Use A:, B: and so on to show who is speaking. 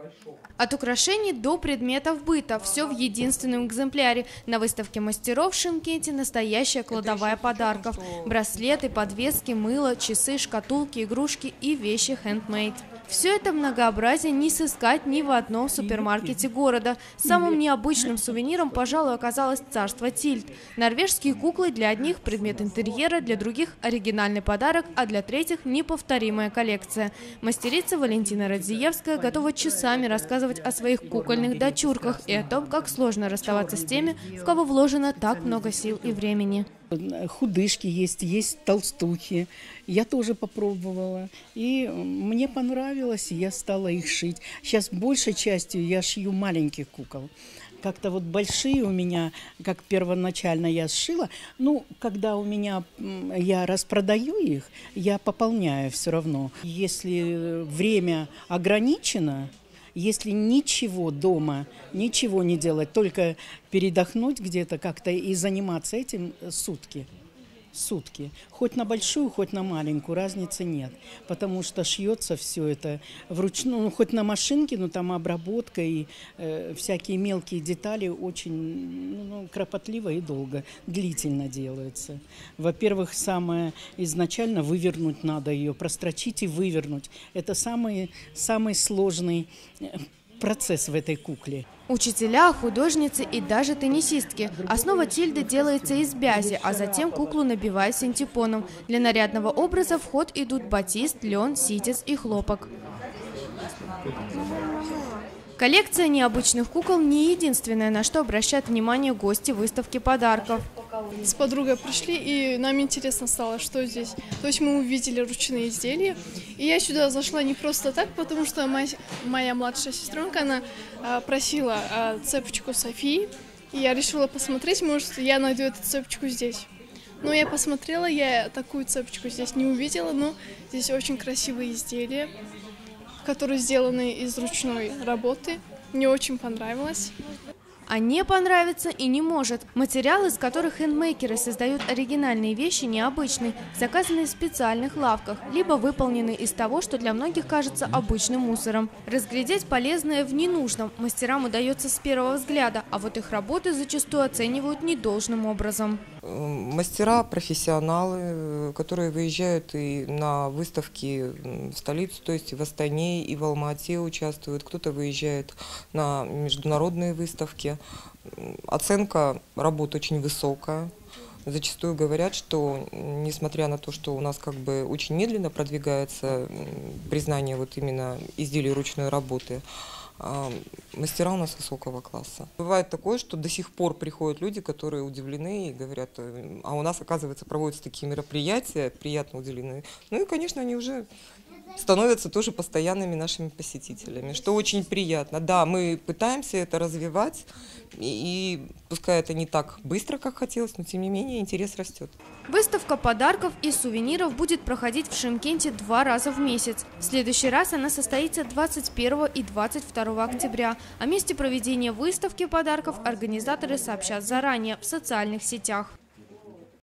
A: От украшений до предметов быта – все в единственном экземпляре. На выставке мастеров в Шымкенте настоящая кладовая подарков. Браслеты, подвески, мыло, часы, шкатулки, игрушки и вещи handmade. Все это многообразие не сыскать ни в одном супермаркете города. Самым необычным сувениром, пожалуй, оказалось царство Тильд. Норвежские куклы для одних – предмет интерьера, для других – оригинальный подарок, а для третьих – неповторимая коллекция. Мастерица Валентина Радзиевская готова часами рассказывать о своих кукольных дочурках и о том, как сложно расставаться с теми, в кого вложено так много сил и времени.
B: Худышки есть толстухи. Я тоже попробовала. И мне понравилось, и я стала их шить. Сейчас большей частью я шью маленьких кукол. Как-то вот большие у меня, как первоначально я сшила, ну, когда я распродаю их, я пополняю все равно. Если время ограничено, если ничего дома, ничего не делать, только передохнуть где-то как-то и заниматься этим сутки. Хоть на большую, хоть на маленькую, разницы нет. Потому что шьется все это вручную, ну, хоть на машинке, но там обработка и всякие мелкие детали очень кропотливо и долго, длительно делаются. Во-первых, самое изначально вывернуть надо ее, прострочить и вывернуть. Это самый сложный процесс в этой кукле.
A: Учителя, художницы и даже теннисистки. Основа Тильды делается из бязи, а затем куклу набивают синтепоном. Для нарядного образа в ход идут батист, лен, ситец и хлопок. Коллекция необычных кукол не единственная, на что обращают внимание гости выставки подарков.
C: С подругой пришли, и нам интересно стало, что здесь. То есть мы увидели ручные изделия. И я сюда зашла не просто так, потому что моя младшая сестренка, она просила цепочку Софии. И я решила посмотреть, может, я найду эту цепочку здесь. Но я посмотрела, я такую цепочку здесь не увидела, но здесь очень красивые изделия, которые сделаны из ручной работы. Мне очень понравилось.
A: А не понравится и не может. Материалы, из которых хендмейкеры создают оригинальные вещи, необычные, заказаны в специальных лавках, либо выполнены из того, что для многих кажется обычным мусором. Разглядеть полезное в ненужном мастерам удается с первого взгляда, а вот их работы зачастую оценивают недолжным образом.
D: Мастера, профессионалы, которые выезжают и на выставки в столицу, то есть и в Астане, и в Алма-Ате участвуют, кто-то выезжает на международные выставки. Оценка работ очень высокая. Зачастую говорят, что несмотря на то, что у нас как бы очень медленно продвигается признание вот именно изделий ручной работы, мастера у нас высокого класса. Бывает такое, что до сих пор приходят люди, которые удивлены и говорят, а у нас, оказывается, проводятся такие мероприятия, приятно удивлены. Ну и, конечно, они уже становятся тоже постоянными нашими посетителями, что очень приятно. Да, мы пытаемся это развивать, и пускай это не так быстро, как хотелось, но тем не менее интерес растет.
A: Выставка подарков и сувениров будет проходить в Шымкенте 2 раза в месяц. В следующий раз она состоится 21 и 22 октября. О месте проведения выставки подарков организаторы сообщат заранее в социальных сетях.